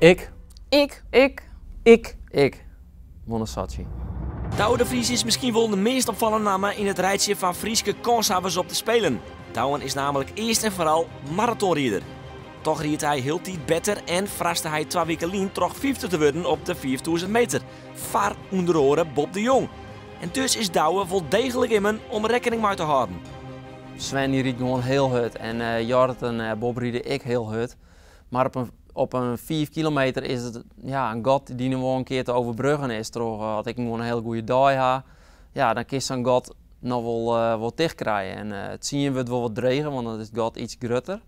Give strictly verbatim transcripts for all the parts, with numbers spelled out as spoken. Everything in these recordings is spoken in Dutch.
Ik. Ik. Ik. Ik. Ik. Monosacci. Douwe de Vries is misschien wel de meest opvallende naam in het rijtje van Frieske kanshebbers op te spelen. Douwen is namelijk eerst en vooral marathonrieder. Toch riet hij heel tijd beter en verraste hij twee weken lien toch vijfde te worden op de vierduizend meter. Vaar onder oren Bob de Jong. En dus is Douwe wel degelijk in hem om rekening mee te houden. Sven die riet gewoon heel hard en uh, Jort en uh, Bob rieden ik heel hard. Maar op een, op een vier kilometer is het ja, een god die nu wel een keer te overbruggen is. Toch had ik gewoon een hele goede dag had. Ja, dan kun je zo'n god nog wel, uh, wel dicht krijgen. En uh, het zien we het wel wat dregen, want dan is het god iets groter.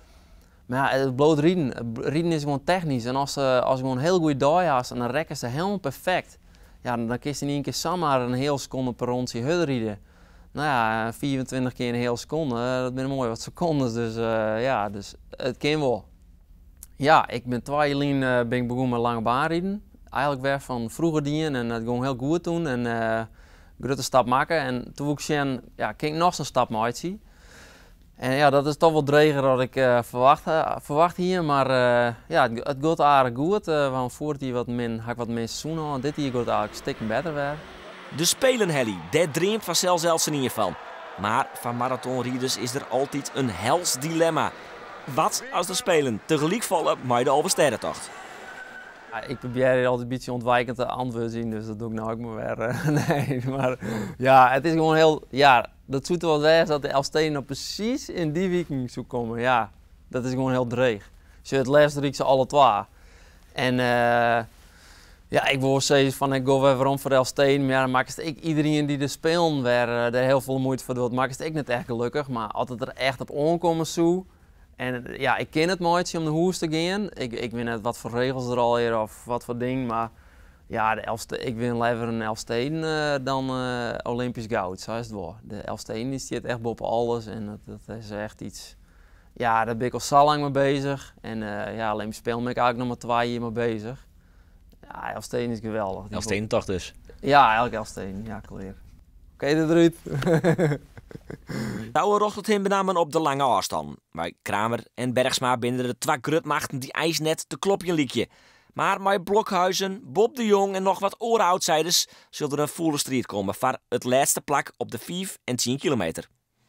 Maar ja, het bloot rieden. Rieden is gewoon technisch. En als, uh, als je gewoon een heel goede dag hebt, dan rekken ze helemaal perfect. Ja, dan kun je niet een keer zomaar een heel seconde per rondje hud rieden. Nou ja, vierentwintig keer een hele seconde, dat zijn mooi wat secondes. Dus uh, ja, dus het kan wel. Ja, ik ben twee jaar geleden uh, ben ik begonnen met lange baan rijden. Eigenlijk weer van vroeger dienen en dat ging heel goed toen. En uh, grote stap maken. En toen ik zien, ja, kan ik nog zo'n stap maken. En ja, dat is toch wel dreger dan ik uh, verwacht, uh, verwacht hier. Maar uh, ja, het, het gaat aardig goed. Uh, want vorig jaar wat min, had ik wat meer seizoen aan. Dit hier gaat eigenlijk een stuk beter weer. De Spelen Helly, daar dreamt van zelfs in ieder geval. Maar van marathonrieders is er altijd een hels dilemma. Wat als de Spelen tegelijk vallen met de Alversterrentocht? Ja, ik probeer altijd een beetje ontwijkend te antwoorden, dus dat doe ik nou ook maar weer. Uh, nee, maar ja, het is gewoon heel, ja, dat zoet wel wezen dat de Elfsteden nou precies in die week zou komen. Ja, dat is gewoon heel dreig. Als je het laatste riek ze alle twee. En uh, ja, ik wil zeggen van ik ga weer rond voor de Elfsteden, maar ja, dan maakt het ik iedereen die er spelen weer uh, er heel veel moeite voor doet, maakt het ik niet echt gelukkig, maar als het er echt op aankomen zou. En ja, ik ken het mooitje om de hoes te gaan. Ik, ik weet net wat voor regels er al hier of wat voor ding, maar ja, de Elfste, ik wil liever een Elfsteden uh, dan uh, Olympisch goud, zo is het wel. De Elfsteden die zit echt boven alles en dat, dat is echt iets, ja, daar ben ik al zo lang mee bezig. En uh, ja, Olympisch Spelen ben ik eigenlijk nog maar twee jaar mee bezig. Ja, Elfsteden is geweldig. Elfstedentocht dus? Ja, eigenlijk Elfsteden, ja, klaar. Oké, okay, dat eruit. Douwe rocht het hem benamen op de lange afstand. Bij Kramer en Bergsma binnen de twee grutmachten die ijs net te klopje liekje. Maar met Blokhuizen, Bob de Jong en nog wat oren-outsiders zullen er een volle strijd komen voor het laatste plak op de vijf en tien kilometer.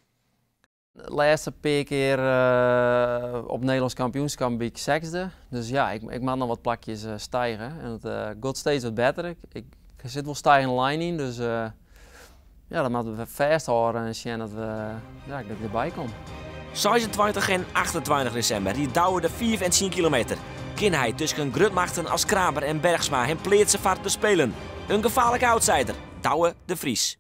De laatste paar keer uh, op Nederlands kampioenschap ben ik zesde. Dus ja, ik, ik mag nog wat plakjes uh, stijgen. En het uh, gaat steeds wat beter. Ik, ik, ik zit wel stijgende lijn in, dus uh, ja, dan moeten we vasthouden en zien dat, we, ja, dat ik erbij kom. zesentwintig en achtentwintig december, die Douwe de vijf en tien kilometer. Kan hij tussen grutmachten als Kramer en Bergsma hem pleert ze vaart te spelen. Een gevaarlijke outsider, Douwe de Vries.